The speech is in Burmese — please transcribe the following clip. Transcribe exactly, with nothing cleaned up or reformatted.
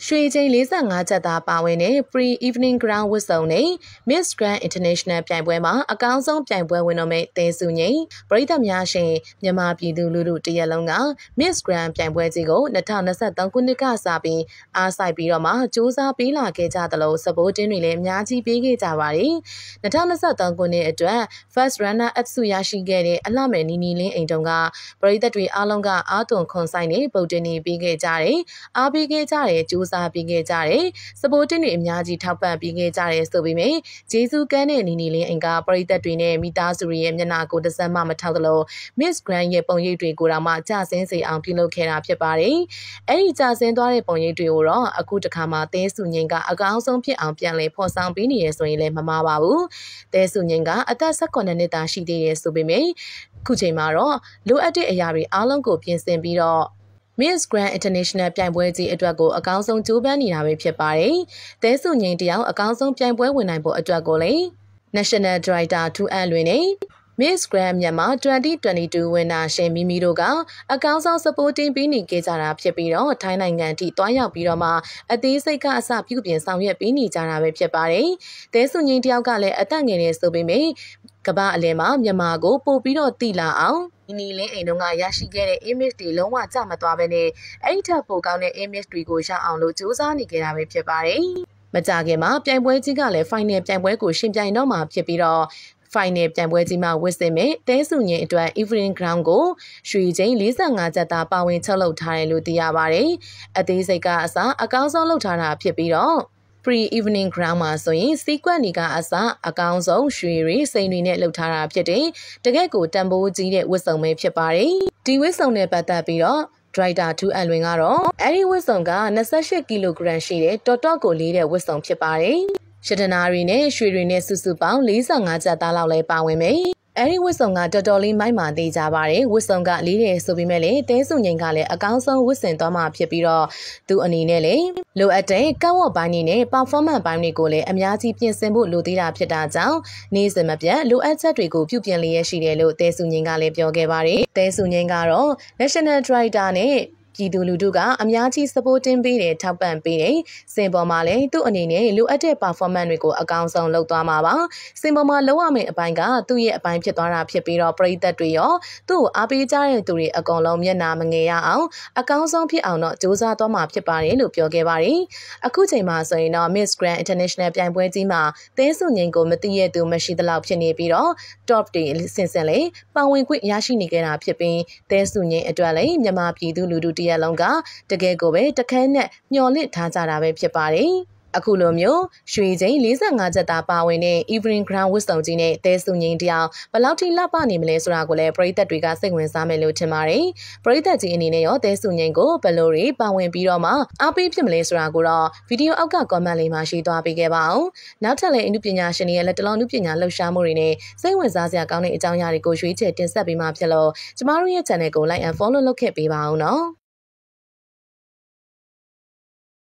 ရွှေချင်းလေးဆ၅ချက်သားပါဝင်တဲ့ Free Evening Crown ဝတ်စုံနဲ့ Miss Grand International ပြိုင်ပွဲမှာအကောင်းဆုံးပြိုင်ပွဲဝင်တော်မဲ့တဲစုငိမ့်ပရိသတ်များရှင်မြန်မာပြည်သူလူထုတရက်လုံးက Miss Grand ပြိုင်ပွဲကြီးကို၂၀၂၃ခုနှစ်ကစပြီးအားစိုက်ပြီးတော့မှစူးစမ်းပေးလာခဲ့ကြသလို supporting တွေလည်းအများကြီးပေးခဲ့ကြပါတယ်။၂၀၂၃ခုနှစ်အတွက် First Runner Up ဆုရရှိခဲ့တဲ့အလှမယ်နီနီလင်းအိမ်တုံကပရိသတ်တွေအားလုံးကအားသွန်ခွန်ဆိုင်နဲ့ပုတ်တင်နေပေးခဲ့ကြတယ်။အားပေးခဲ့ကြတယ်စူးစမ်းပေးခဲ့ကြတယ်။ supporting တွေအများကြီးထောက်ပံ့ပေးခဲ့ကြတယ်ဆိုပေမဲ့ဂျေဇူးကန်းတဲ့နီနီလင်းအိမ်ကပရိသတ်တွေနဲ့မိသားစုရဲ့မျက်နှာကိုတစ်စက်မှမထောက်သလို Miss Grand ရဲ့ပုံရိပ်တွေကိုတော့မှကြဆင်းစေအောင်ပြုလုပ်ခဲ့တာဖြစ်ပါတယ်။အဲ့ဒီကြဆင်းသွားတဲ့ပုံရိပ်တွေကိုတော့အခုတစ်ခါမှတဲစုငိမ့်ကအကောင်းဆုံးဖြစ်အောင်ပြန်လည်ဖော်ဆောင်ပေးနေရဆိုရင်လည်းမမှားပါဘူး။တဲစုငိမ့်ကအသက်၁၈နှစ်သားရှိသေးတယ်ဆိုပေမဲ့ခုချိန်မှာတော့လိုအပ်တဲ့အရာတွေအားလုံးကိုပြင်ဆင်ပြီးတော့Miss Grand International ပြိုင်ပွဲကြီးအတွက်ကိုအကောင်းဆုံးကြိုးပမ်းနေတာပဲဖြစ်ပါတယ်။တဲစုငိမ့်တယောက်အကောင်းဆုံးပြိုင်ပွဲဝင်နိုင်ဖို့အတွက်ကိုလည်း National Director ထူအန်လွင်နဲ့ Miss Grand မြန်မာ၂၀၂၂ဝင်နာရှင်မီမီတို့ကအကောင်းဆုံး supporting ပေးနေကြတာဖြစ်ပြီးတော့ထိုင်းနိုင်ငံအထိတွားရောက်ပြီးတော့မှအသေးစိတ်ကအစပြုပြင်ဆောင်ရွက်ပေးနေကြတာပဲဖြစ်ပါတယ်။တဲစုငိမ့်တယောက်ကလည်းအသက်ငယ်နေဆိုပေမဲ့ကမ္ဘာအလယ်မှာမြန်မာကိုပို့ပြီးတော့တိလာအောင်နီနီလင်းအိမ်တို့ကရရှိခဲ့တဲ့ image တွေလုံးဝကျမသွားဘဲနဲ့အဲ့ထက်ပိုကောင်းတဲ့ image တွေကိုရအောင်လို့စူးစမ်းနေကြတာပဲဖြစ်ပါတယ်။မကြခင်မှာပြိုင်ပွဲကြီးကလည်း final ပြိုင်ပွဲကိုရှင်ပြိုင်တော့မှာဖြစ်ပြီးတော့final ပြိုင်ပွဲကြီးမှာဝစ်စင်မဲ့တဲစုငင်အတွက် Evening Crown ကိုရွှေချင်း၄၅ချက်သားပါဝင်ချုပ်လုပ်ထားတယ်လို့သိရပါတယ်။အသေးစိတ်ကအစအကောင်းဆုံးလုပ်ထားတာဖြစ်ပြီးတော့Free Evening Crown မှာဆိုရင်စီကွက်နေကအစအကောင်းဆုံးရွှေရီစိန်တွေနဲ့လှုပ်ထားတာဖြစ်တယ်။တကယ့်ကိုတန်ဖိုးကြီးတဲ့ဝတ်စုံပဲဖြစ်ပါတယ်။ဒီဝတ်စုံနဲ့ပတ်သက်ပြီးတော့ဒရိုက်တာထူအန်လွင်ကတော့အဲ့ဒီဝတ်စုံက၂၈ကီလိုဂရမ်ရှိတဲ့တော်တော်ကိုလေးတဲ့ဝတ်စုံဖြစ်ပါတယ်။ရှဒနာရီနဲ့ရွှေတွေနဲ့စုစုပေါင်း၄၅ချက်သားလောက်လဲပါဝင်မယ်။အဲ့ဒီဝတ်စုံကတော်တော်လေးမိုက်မာသေးကြပါတယ်ဝတ်စုံကလေးတယ်ဆိုပေမဲ့လေတဲစုငိမ့်ကလည်းအကောင်းဆုံးဝတ်ဆင်သွားမှာဖြစ်ပြီးတော့သူအနေနဲ့လေလိုအပ်တဲ့ကောက်ဝတ်ပိုင်းတွေနဲ့ performance ပိုင်းတွေကိုလည်းအများကြီးပြင်ဆင်ဖို့လိုသေးတာဖြစ်တာကြောင့်နေ့စဉ်မပြတ်လိုအပ်ချက်တွေကိုပြုပြင်လျက်ရှိတယ်လို့တဲစုငိမ့်ကလည်းပြောခဲ့ပါတယ်တဲစုငိမ့်ကတော့ National Director နဲ့ပြည်သူလူထုကအများကြီး supporting ပေးတယ်ထောက်ပံ့ပေးတယ်စင်ပေါ်မှာလည်းသူ့အနေနဲ့လိုအပ်တဲ့ performance တွေကိုအကောင်းဆုံးလုပ်သွားမှာပါစင်ပေါ်မှာလုံးဝမယ့်အပိုင်းကသူ့ရဲ့အပိုင်းဖြစ်သွားတာဖြစ်ပြီးတော့ပရိသတ်တွေရောသူ့ကိုအားပေးကြတဲ့သူတွေအကုန်လုံးမျက်နှာမငယ်ရအောင်အကောင်းဆုံးဖြစ်အောင်တော့စူးစမ်းသွားမှာဖြစ်ပါတယ်လို့ပြောခဲ့ပါတယ်အခုချိန်မှာဆိုရင်တော့ Miss Grand International ပြိုင်ပွဲကြီးမှာတဲစုငိမ့်ကိုမသိရသူမရှိသလောက်ဖြစ်နေပြီးတော့ top တွေဆင်ဆင်လေးပါဝင်ခွင့်ရရှိနေကြတာဖြစ်ပြီးတဲစုငိမ့်အတွက်လည်းမြန်မာပြည်သူလူထုတရက်လုံးကတကယ်ကိုပဲတခန်းနဲ့မျော်လင့်ထားကြတာပဲဖြစ်ပါတယ်။အခုလိုမျိုးရွှေချင်း၄၅ချက်သားပါဝင်တဲ့ Evening Crown ဝတ်စုံကြီးနဲ့တဲစုငိမ့်တယောက်ဘယ်လောက်ထိလှပနေမလဲဆိုတာကိုလည်းပရိသတ်တွေကစိတ်ဝင်စားမယ်လို့ထင်ပါတယ်။ပရိသတ်ကြီးအနေနဲ့ရောတဲစုငိမ့်ကိုဘယ်လိုတွေပါဝင်ပြီးတော့မှအားပေးဖြစ်မလဲဆိုတာကိုတော့ဗီဒီယိုအောက်က comment လေးမှာရေးသွားပေးခဲ့ပါအောင်။နောက်ထပ်လည်းအနုပညာရှင်တွေရဲ့လက်တလုံးအနုပညာလှူရှားမှုတွေနဲ့စိတ်ဝင်စားစရာကောင်းတဲ့အကြောင်းအရာတွေကိုရွေးချယ်တင်ဆက်ပေးမှာဖြစ်လို့ကျမတို့ရဲ့ channel ကို like and follow လုပ်ခဲ့ပေးပါအောင်နော်။